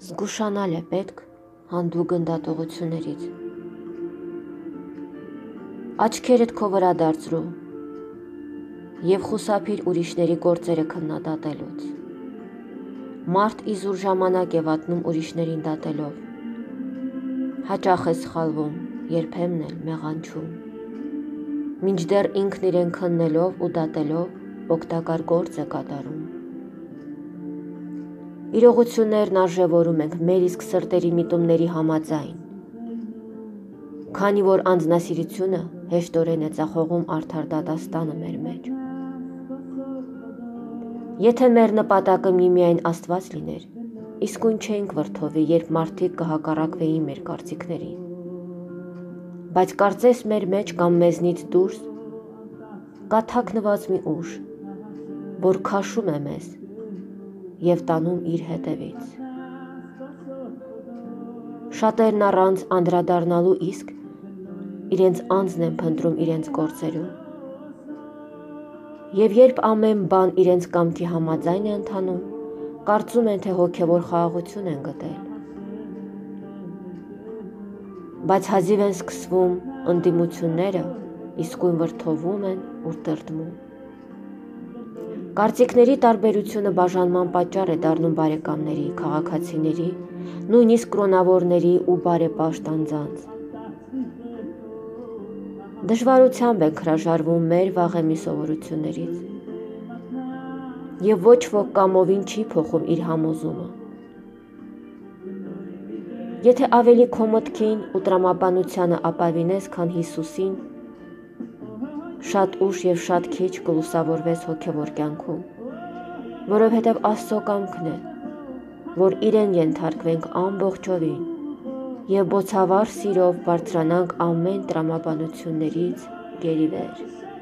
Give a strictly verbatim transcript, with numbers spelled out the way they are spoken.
Զգուշանալ է պետք հանդու գնդատողություններից։ Աչքերդ քո վրա դարձրու և խուսափիր ուրիշների գործերը քննադատելուց։ Մարդ իզուր ժամանակ է վատնում ուրիշներին դատելով։ Հաճախ է սխալվում, երբեմն էլ մեղանչում։ Մինչդեռ ինքն իրեն քննելով ու դատելով օգտակար գործ է կատարում։ Իրողություններն արժևորում ենք մեր իսկ սրտերի միտումների համաձայն, քանի որ անձնասիրությունը հեշտորեն է ծախողում արդար դատաստանը մեր մեջ։ Եթե մեր նպատակը միմիայն Աստված լիներ, իսկույն չէինք վրդովի, երբ մարդիկ կհակառակվեին մեր կարծիքներին։ Բայց կարծես մեր մեջ կամ մեզնից դուրս կա թաքնված մի ուժ, որ քաշում է մեզ և տանում իր հետևից։ Շատերն առանց անդրադառնալու իսկ իրենց անձն են փնտրում իրենց գործերում։ Եվ երբ ամեն բան իրենց կամքի համաձայն է ընթանում, կարծում են, թե հոգևոր խաղաղություն են գտել։ Բայց հազիվ են սկսվում ընդդիմությունները, իսկույն վրդովում են ու տրտմում։ Կարծիքների տարբերությունը բաժանման պատճառ է դառնում բարեկամների, քաղաքացիների, նույնիսկ կրոնավորների ու բարեպաշտ անձանց։ Դժվարությամբ ենք հրաժարվում մեր վաղեմի սովորություններից, և ոչ ոք կամովին չի փոխում իր համոզումը։ Եթե ավելի քո մտքին ու տրամաբանությանը ապավինես, քան Հիսուսին, շատ ուշ և շատ քիչ կլուսավորվես հոգևոր կյանքում, որովհետև Աստծո կամքն է, որ իրեն ենթարկվենք ամբողջովին և բոցավառ սիրով բարձրանանք ամեն տրամաբանություններից գերիվեր։